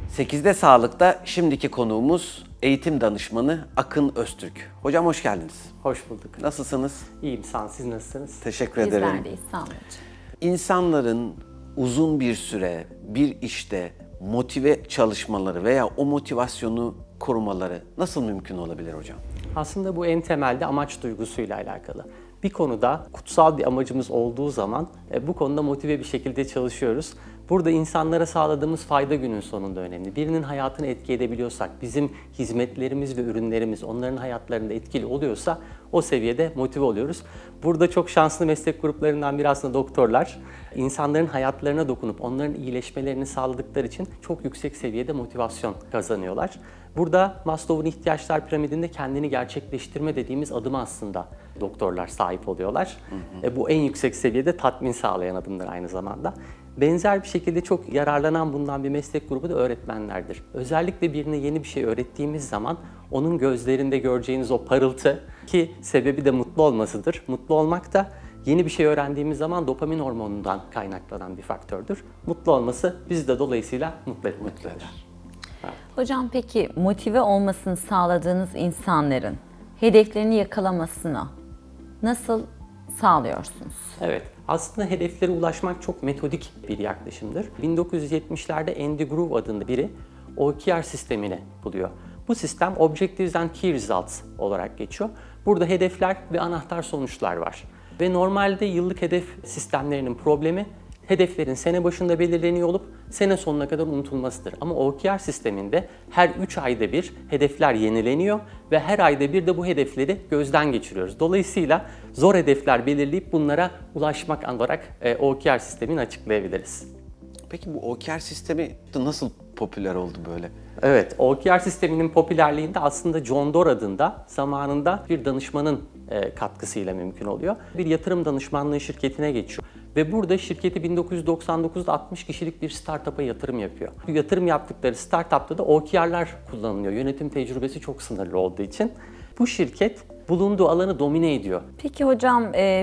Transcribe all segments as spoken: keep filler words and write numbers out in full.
sekizde Sağlık'ta şimdiki konuğumuz eğitim danışmanı Akın Öztürk. Hocam hoş geldiniz. Hoş bulduk. Nasılsınız? İyiyim, sağ olun. Siz nasılsınız? Teşekkür ederim. Bizler deyiz, sağ olun hocam. İnsanların uzun bir süre bir işte motive çalışmaları veya o motivasyonu korumaları nasıl mümkün olabilir hocam? Aslında bu en temelde amaç duygusuyla alakalı. Bir konuda kutsal bir amacımız olduğu zaman e, bu konuda motive bir şekilde çalışıyoruz. Burada insanlara sağladığımız fayda günün sonunda önemli. Birinin hayatını etki edebiliyorsak, bizim hizmetlerimiz ve ürünlerimiz onların hayatlarında etkili oluyorsa o seviyede motive oluyoruz. Burada çok şanslı meslek gruplarından biri aslında doktorlar. İnsanların hayatlarına dokunup onların iyileşmelerini sağladıkları için çok yüksek seviyede motivasyon kazanıyorlar. Burada Maslow'un ihtiyaçlar piramidinde kendini gerçekleştirme dediğimiz adıma aslında doktorlar sahip oluyorlar. Hı hı. E, bu en yüksek seviyede tatmin sağlayan adımdır aynı zamanda. Benzer bir şekilde çok yararlanan bundan bir meslek grubu da öğretmenlerdir. Özellikle birine yeni bir şey öğrettiğimiz zaman onun gözlerinde göreceğiniz o parıltı, ki sebebi de mutlu olmasıdır. Mutlu olmak da yeni bir şey öğrendiğimiz zaman dopamin hormonundan kaynaklanan bir faktördür. Mutlu olması bizi de dolayısıyla mutlu etmektedir. Evet. Hocam peki motive olmasını sağladığınız insanların hedeflerini yakalamasına nasıl sağlıyorsunuz? Evet, aslında hedeflere ulaşmak çok metodik bir yaklaşımdır. bin dokuz yüz yetmişlerde Andy Grove adında biri O K R sistemini buluyor. Bu sistem Objectives and Key Results olarak geçiyor. Burada hedefler ve anahtar sonuçlar var. Ve normalde yıllık hedef sistemlerinin problemi hedeflerin sene başında belirleniyor olup sene sonuna kadar unutulmasıdır. Ama O K R sisteminde her üç ayda bir hedefler yenileniyor ve her ayda bir de bu hedefleri gözden geçiriyoruz. Dolayısıyla zor hedefler belirleyip bunlara ulaşmak olarak O K R sistemini açıklayabiliriz. Peki bu O K R sistemi nasıl popüler oldu böyle? Evet, O K R sisteminin popülerliğinde aslında John Doerr adında zamanında bir danışmanın katkısıyla mümkün oluyor. Bir yatırım danışmanlığı şirketine geçiyor. Ve burada şirketi bin dokuz yüz doksan dokuzda altmış kişilik bir startup'a yatırım yapıyor. Bu yatırım yaptıkları startup'ta da O K R'lar kullanılıyor. Yönetim tecrübesi çok sınırlı olduğu için. Bu şirket bulunduğu alanı domine ediyor. Peki hocam, e,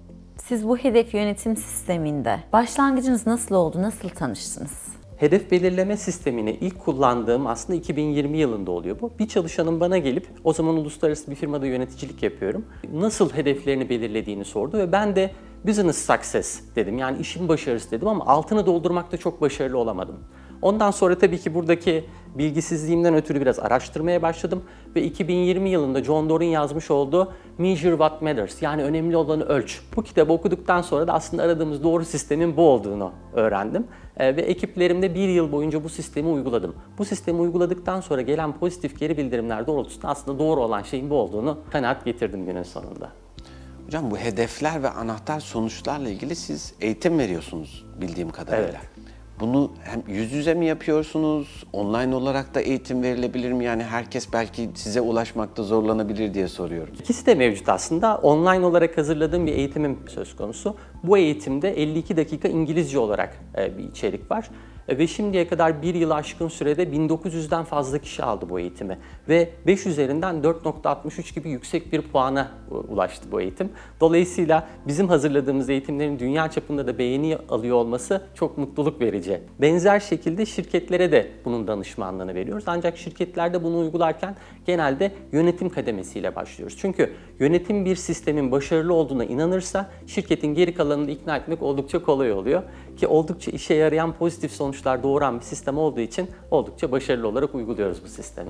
siz bu hedef yönetim sisteminde başlangıcınız nasıl oldu, nasıl tanıştınız? Hedef belirleme sistemini ilk kullandığım aslında iki bin yirmi yılında oluyor bu. Bir çalışanım bana gelip, o zaman uluslararası bir firmada yöneticilik yapıyorum, nasıl hedeflerini belirlediğini sordu ve ben de business success dedim, yani işin başarısı dedim ama altını doldurmakta çok başarılı olamadım. Ondan sonra tabii ki buradaki bilgisizliğimden ötürü biraz araştırmaya başladım ve iki bin yirmi yılında John Doerr'ın yazmış olduğu Measure What Matters, yani önemli olanı ölç. Bu kitabı okuduktan sonra da aslında aradığımız doğru sistemin bu olduğunu öğrendim. Ee, ve ekiplerimde bir yıl boyunca bu sistemi uyguladım. Bu sistemi uyguladıktan sonra gelen pozitif geri bildirimler doğrultusunda aslında doğru olan şeyin bu olduğunu kanaat getirdim günün sonunda. Hocam bu hedefler ve anahtar sonuçlarla ilgili siz eğitim veriyorsunuz bildiğim kadarıyla. Evet. Bunu hem yüz yüze mi yapıyorsunuz, online olarak da eğitim verilebilir mi? Yani herkes belki size ulaşmakta zorlanabilir diye soruyorum. İkisi de mevcut aslında. Online olarak hazırladığım bir eğitimim söz konusu. Bu eğitimde elli iki dakika İngilizce olarak bir içerik var. Ve şimdiye kadar bir yıl aşkın sürede bin dokuz yüzden fazla kişi aldı bu eğitimi. Ve beş üzerinden dört nokta altmış üç gibi yüksek bir puana ulaştı bu eğitim. Dolayısıyla bizim hazırladığımız eğitimlerin dünya çapında da beğeni alıyor olması çok mutluluk verici. Benzer şekilde şirketlere de bunun danışmanlığını veriyoruz. Ancak şirketlerde bunu uygularken genelde yönetim kademesiyle başlıyoruz. Çünkü yönetim bir sistemin başarılı olduğuna inanırsa şirketin geri kalanını da ikna etmek oldukça kolay oluyor. Ki oldukça işe yarayan pozitif sonuçlar doğuran bir sistem olduğu için oldukça başarılı olarak uyguluyoruz bu sistemi.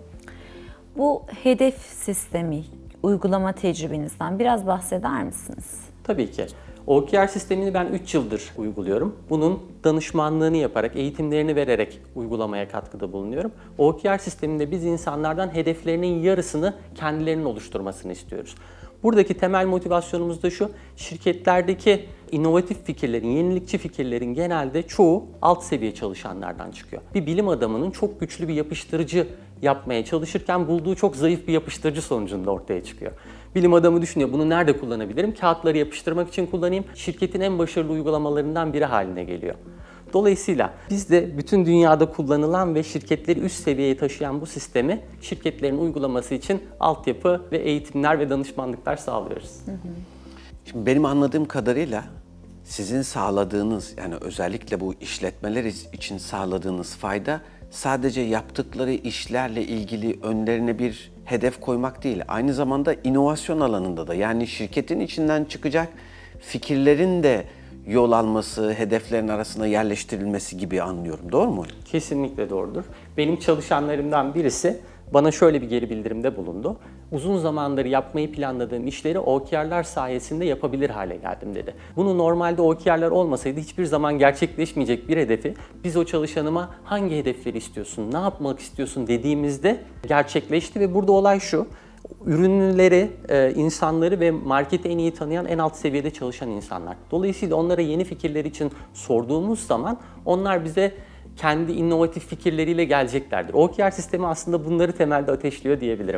Bu hedef sistemi uygulama tecrübenizden biraz bahseder misiniz? Tabii ki. O K R sistemini ben üç yıldır uyguluyorum. Bunun danışmanlığını yaparak, eğitimlerini vererek uygulamaya katkıda bulunuyorum. O K R sisteminde biz insanlardan hedeflerinin yarısını kendilerinin oluşturmasını istiyoruz. Buradaki temel motivasyonumuz da şu: şirketlerdeki inovatif fikirlerin, yenilikçi fikirlerin genelde çoğu alt seviye çalışanlardan çıkıyor. Bir bilim adamının çok güçlü bir yapıştırıcı yapmaya çalışırken bulduğu çok zayıf bir yapıştırıcı sonucunda ortaya çıkıyor. Bilim adamı düşünüyor, bunu nerede kullanabilirim? Kağıtları yapıştırmak için kullanayım. Şirketin en başarılı uygulamalarından biri haline geliyor. Dolayısıyla biz de bütün dünyada kullanılan ve şirketleri üst seviyeye taşıyan bu sistemi şirketlerin uygulaması için altyapı ve eğitimler ve danışmanlıklar sağlıyoruz. Hı hı. Şimdi benim anladığım kadarıyla sizin sağladığınız, yani özellikle bu işletmeler için sağladığınız fayda sadece yaptıkları işlerle ilgili önlerine bir hedef koymak değil, aynı zamanda inovasyon alanında da, yani şirketin içinden çıkacak fikirlerin de yol alması, hedeflerin arasına yerleştirilmesi gibi anlıyorum. Doğru mu? Kesinlikle doğrudur. Benim çalışanlarımdan birisi bana şöyle bir geri bildirimde bulundu. Uzun zamandır yapmayı planladığım işleri O K R'lar sayesinde yapabilir hale geldim dedi. Bunu normalde O K R'lar olmasaydı hiçbir zaman gerçekleşmeyecek bir hedefi biz o çalışanıma hangi hedefleri istiyorsun, ne yapmak istiyorsun dediğimizde gerçekleşti ve burada olay şu. Ürünleri, insanları ve marketi en iyi tanıyan en alt seviyede çalışan insanlar. Dolayısıyla onlara yeni fikirler için sorduğumuz zaman onlar bize kendi inovatif fikirleriyle geleceklerdir. O K R sistemi aslında bunları temelde ateşliyor diyebilirim.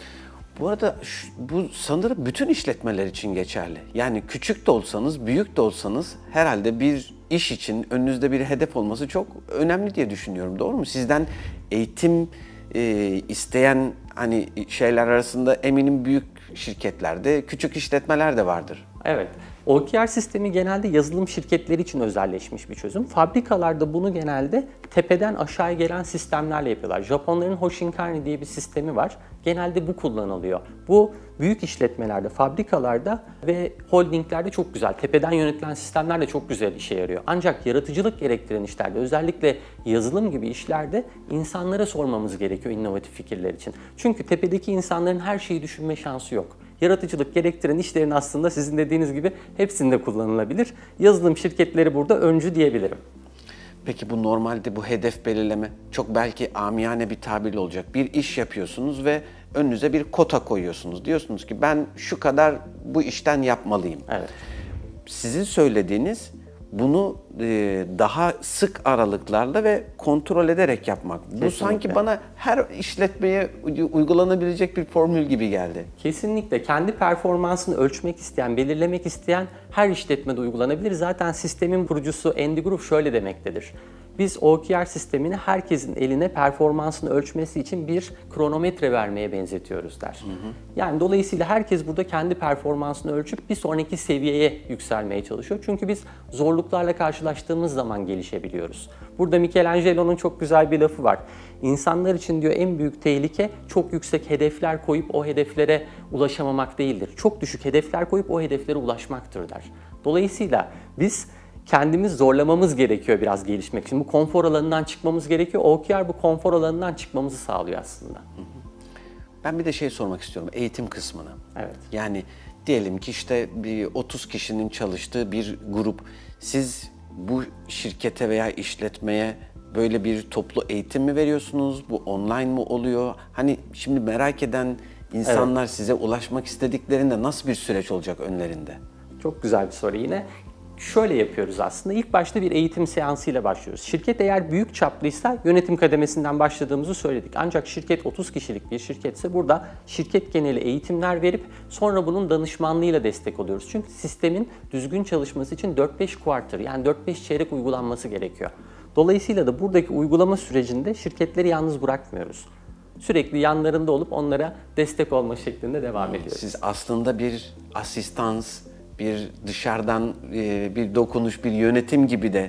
Bu arada şu- bu sanırım bütün işletmeler için geçerli. Yani küçük de olsanız, büyük de olsanız herhalde bir iş için önünüzde bir hedef olması çok önemli diye düşünüyorum. Doğru mu? Sizden eğitim e, isteyen hani şeyler arasında eminim büyük şirketlerde, küçük işletmeler de vardır. Evet. O K R sistemi genelde yazılım şirketleri için özelleşmiş bir çözüm. Fabrikalarda bunu genelde tepeden aşağıya gelen sistemlerle yapıyorlar. Japonların Hoshinkanri diye bir sistemi var. Genelde bu kullanılıyor. Bu büyük işletmelerde, fabrikalarda ve holdinglerde çok güzel. Tepeden yönetilen sistemler de çok güzel işe yarıyor. Ancak yaratıcılık gerektiren işlerde, özellikle yazılım gibi işlerde insanlara sormamız gerekiyor inovatif fikirler için. Çünkü tepedeki insanların her şeyi düşünme şansı yok. Yaratıcılık gerektiren işlerin aslında sizin dediğiniz gibi hepsinde kullanılabilir. Yazılım şirketleri burada öncü diyebilirim. Peki bu normalde bu hedef belirleme çok belki amiyane bir tabirle olacak. Bir iş yapıyorsunuz ve önünüze bir kota koyuyorsunuz. Diyorsunuz ki ben şu kadar bu işten yapmalıyım. Evet. Sizin söylediğiniz bunu e, daha sık aralıklarla ve kontrol ederek yapmak. Bu Kesinlikle. sanki bana her işletmeye uygulanabilecek bir formül gibi geldi. Kesinlikle kendi performansını ölçmek isteyen, belirlemek isteyen her işletmede uygulanabilir. Zaten sistemin kurucusu Andy Grove şöyle demektedir. Biz O K R sistemini herkesin eline performansını ölçmesi için bir kronometre vermeye benzetiyoruz der. Hı hı. Yani dolayısıyla herkes burada kendi performansını ölçüp bir sonraki seviyeye yükselmeye çalışıyor. Çünkü biz zorluklarla karşılaştığımız zaman gelişebiliyoruz. Burada Michelangelo'nun çok güzel bir lafı var. İnsanlar için diyor en büyük tehlike çok yüksek hedefler koyup o hedeflere ulaşamamak değildir. Çok düşük hedefler koyup o hedeflere ulaşmaktır der. Dolayısıyla biz kendimiz zorlamamız gerekiyor biraz gelişmek için. Bu konfor alanından çıkmamız gerekiyor. O K R bu konfor alanından çıkmamızı sağlıyor aslında. Ben bir de şey sormak istiyorum, eğitim kısmını. Evet. Yani diyelim ki işte bir otuz kişinin çalıştığı bir grup. Siz bu şirkete veya işletmeye böyle bir toplu eğitim mi veriyorsunuz? Bu online mı oluyor? Hani şimdi merak eden insanlar evet. size ulaşmak istediklerinde nasıl bir süreç olacak önlerinde? Çok güzel bir soru yine. Şöyle yapıyoruz aslında. İlk başta bir eğitim seansıyla başlıyoruz. Şirket eğer büyük çaplıysa yönetim kademesinden başladığımızı söyledik. Ancak şirket otuz kişilik bir şirketse burada şirket geneli eğitimler verip sonra bunun danışmanlığıyla destek oluyoruz. Çünkü sistemin düzgün çalışması için dört beş quarter yani dört beş çeyrek uygulanması gerekiyor. Dolayısıyla da buradaki uygulama sürecinde şirketleri yalnız bırakmıyoruz. Sürekli yanlarında olup onlara destek olma şeklinde devam ediyoruz. Siz aslında bir asistans, bir dışarıdan e, bir dokunuş, bir yönetim gibi de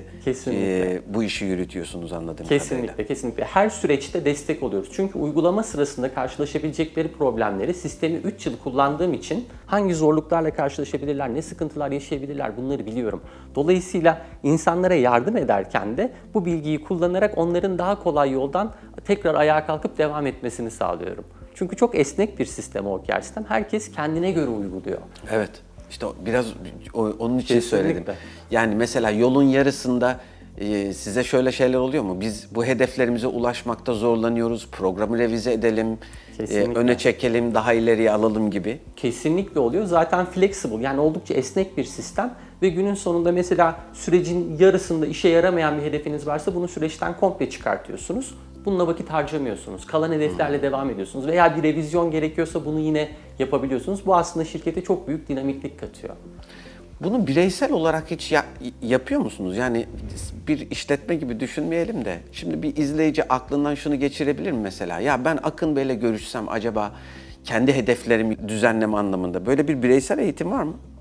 e, bu işi yürütüyorsunuz anladığım kesinlikle, kadarıyla. Kesinlikle. Her süreçte destek oluyoruz. Çünkü uygulama sırasında karşılaşabilecekleri problemleri sistemi üç yıl kullandığım için hangi zorluklarla karşılaşabilirler, ne sıkıntılar yaşayabilirler bunları biliyorum. Dolayısıyla insanlara yardım ederken de bu bilgiyi kullanarak onların daha kolay yoldan tekrar ayağa kalkıp devam etmesini sağlıyorum. Çünkü çok esnek bir sistem O K R sistem. Herkes kendine göre uyguluyor. Evet. İşte biraz onun için Kesinlikle. söyledim. Yani mesela yolun yarısında e, size şöyle şeyler oluyor mu? Biz bu hedeflerimize ulaşmakta zorlanıyoruz, programı revize edelim, e, öne çekelim, daha ileriye alalım gibi. Kesinlikle oluyor. Zaten flexible yani oldukça esnek bir sistem ve günün sonunda mesela sürecin yarısında işe yaramayan bir hedefiniz varsa bunu süreçten komple çıkartıyorsunuz. Bununla vakit harcamıyorsunuz. Kalan hedeflerle hmm. devam ediyorsunuz. Veya bir revizyon gerekiyorsa bunu yine yapabiliyorsunuz. Bu aslında şirkete çok büyük dinamiklik katıyor. Bunu bireysel olarak hiç ya- yapıyor musunuz? Yani bir işletme gibi düşünmeyelim de. Şimdi bir izleyici aklından şunu geçirebilir mi mesela? Ya ben Akın Bey'le görüşsem acaba kendi hedeflerimi düzenleme anlamında böyle bir bireysel eğitim var mı?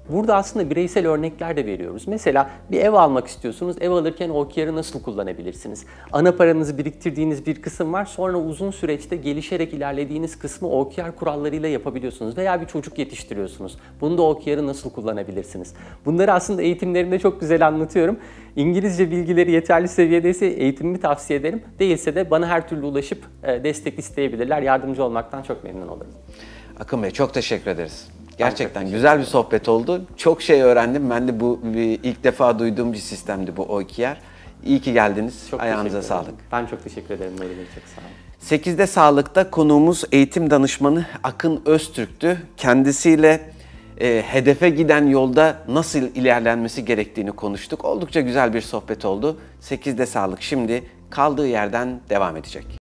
Burada aslında bireysel örnekler de veriyoruz. Mesela bir ev almak istiyorsunuz. Ev alırken O K R'ı nasıl kullanabilirsiniz? Ana paranızı biriktirdiğiniz bir kısım var. Sonra uzun süreçte gelişerek ilerlediğiniz kısmı O K R kurallarıyla yapabiliyorsunuz. Veya bir çocuk yetiştiriyorsunuz. Bunu da O K R'ı nasıl kullanabilirsiniz? Bunları aslında eğitimlerimde çok güzel anlatıyorum. İngilizce bilgileri yeterli seviyedeyse eğitimimi tavsiye ederim. Değilse de bana her türlü ulaşıp destek isteyebilirler. Yardımcı olmaktan çok memnun olurum. Akın Bey çok teşekkür ederiz. Gerçekten güzel bir sohbet oldu. Çok şey öğrendim. Ben de bu bir, ilk defa duyduğum bir sistemdi bu O K R. İyi ki geldiniz. Çok Ayağınıza sağlık. Ben çok teşekkür ederim. Nuri Bey, çok sağ olun. sekizde Sağlık'ta konuğumuz eğitim danışmanı Akın Öztürk'tü. Kendisiyle e, hedefe giden yolda nasıl ilerlenmesi gerektiğini konuştuk. Oldukça güzel bir sohbet oldu. sekizde Sağlık şimdi kaldığı yerden devam edecek.